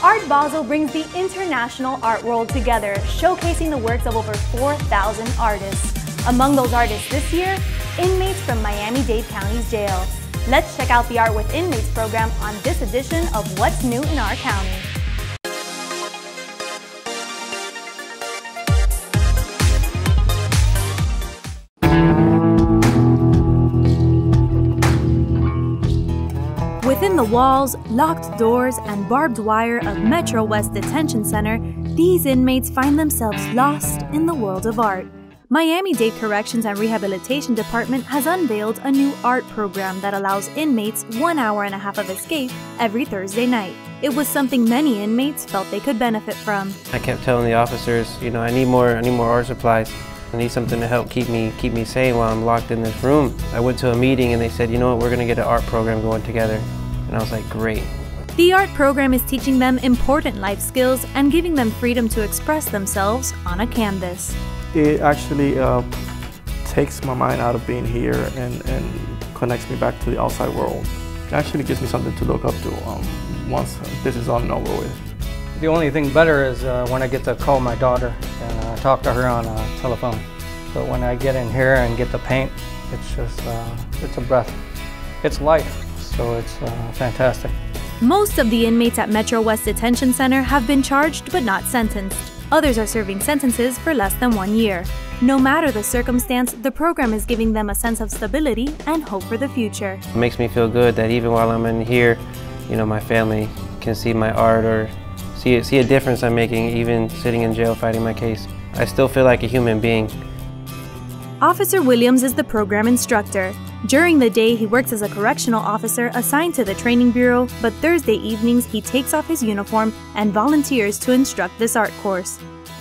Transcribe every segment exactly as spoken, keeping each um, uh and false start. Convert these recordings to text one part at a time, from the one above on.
Art Basel brings the international art world together, showcasing the works of over four thousand artists. Among those artists this year, inmates from Miami-Dade County's jail. Let's check out the Art with Inmates program on this edition of What's New in Our County. Within the walls, locked doors, and barbed wire of Metro West Detention Center, these inmates find themselves lost in the world of art. Miami-Dade Corrections and Rehabilitation Department has unveiled a new art program that allows inmates one hour and a half of escape every Thursday night. It was something many inmates felt they could benefit from. I kept telling the officers, you know, I need more, I need more art supplies. I need something to help keep me keep me sane while I'm locked in this room. I went to a meeting and they said, you know what, we're going to get an art program going together. And I was like, great. The art program is teaching them important life skills and giving them freedom to express themselves on a canvas. It actually uh, takes my mind out of being here and, and connects me back to the outside world. It actually gives me something to look up to um, once this is all and over with. The only thing better is uh, when I get to call my daughter and uh, talk to her on a telephone. But when I get in here and get to paint, it's just, uh, it's a breath. It's life, so it's uh, fantastic. Most of the inmates at Metro West Detention Center have been charged but not sentenced. Others are serving sentences for less than one year. No matter the circumstance, the program is giving them a sense of stability and hope for the future. It makes me feel good that even while I'm in here, you know, my family can see my art or see, see a difference I'm making even sitting in jail fighting my case. I still feel like a human being. Officer Williams is the program instructor. During the day, he works as a correctional officer assigned to the training bureau, but Thursday evenings he takes off his uniform and volunteers to instruct this art course.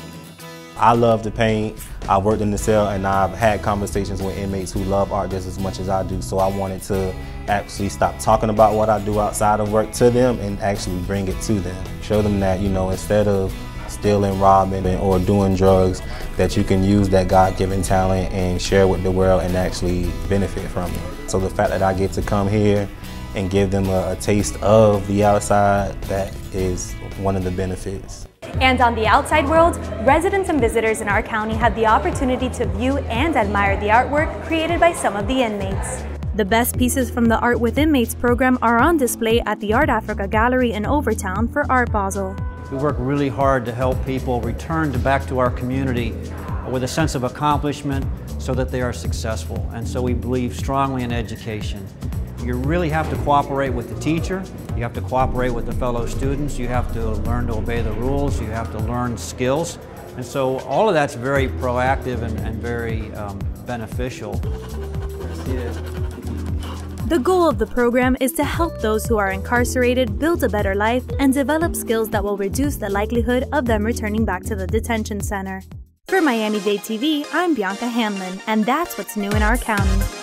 I love to paint. I worked in the cell and I've had conversations with inmates who love art just as much as I do, so I wanted to actually stop talking about what I do outside of work to them and actually bring it to them. Show them that, you know, instead of stealing, robbing, or doing drugs, that you can use that God-given talent and share with the world and actually benefit from it. So the fact that I get to come here and give them a, a taste of the outside, that is one of the benefits. And on the outside world, residents and visitors in our county had the opportunity to view and admire the artwork created by some of the inmates. The best pieces from the Art with Inmates program are on display at the Art Africa Gallery in Overtown for Art Basel. We work really hard to help people return to back to our community with a sense of accomplishment so that they are successful. And so we believe strongly in education. You really have to cooperate with the teacher, you have to cooperate with the fellow students, you have to learn to obey the rules, you have to learn skills. And so all of that's very proactive and, and very um, beneficial. Yeah. The goal of the program is to help those who are incarcerated build a better life and develop skills that will reduce the likelihood of them returning back to the detention center. For Miami-Dade T V, I'm Bianca Hanlon, and that's what's new in our county.